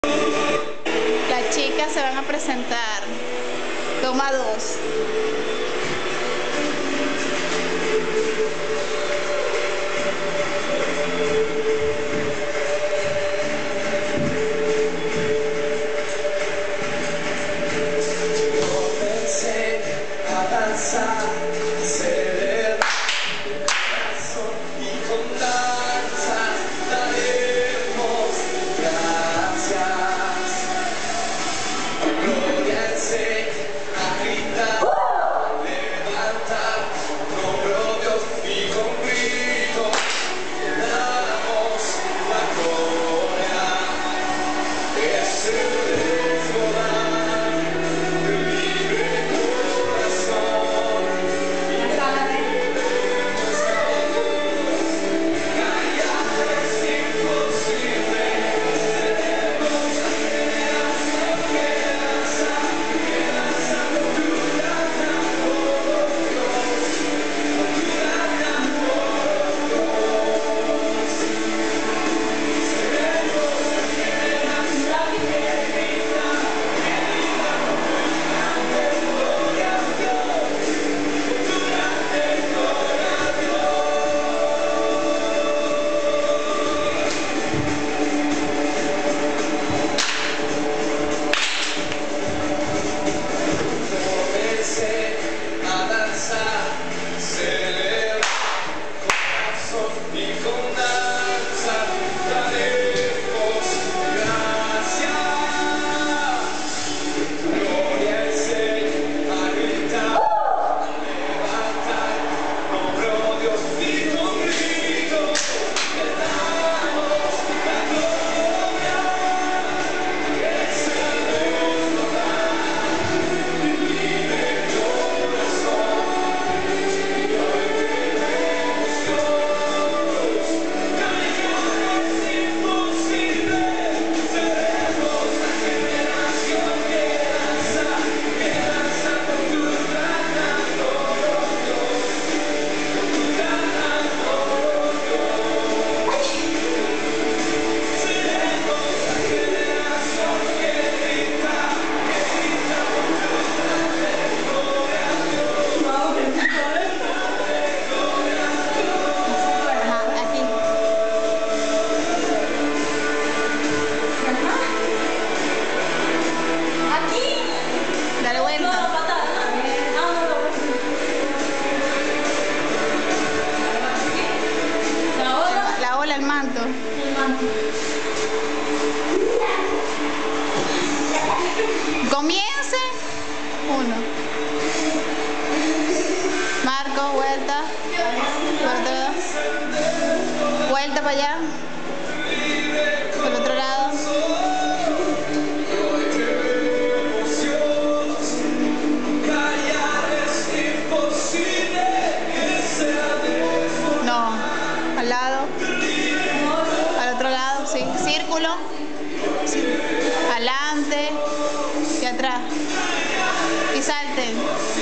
Las chicas se van a presentar. Toma 2. El manto. Comience. 1. Marco, vuelta. Vuelta para allá. Por el otro lado. No. Al lado. Al otro lado, sí. Círculo. Sí. Adelante y atrás. Y salten.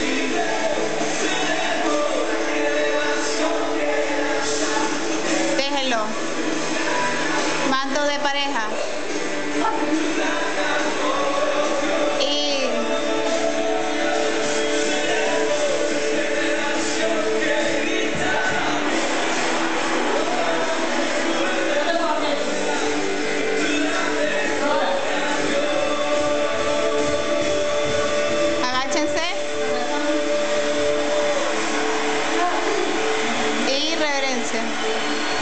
Déjenlo. Manto de pareja. Y agáchense. Y reverencia.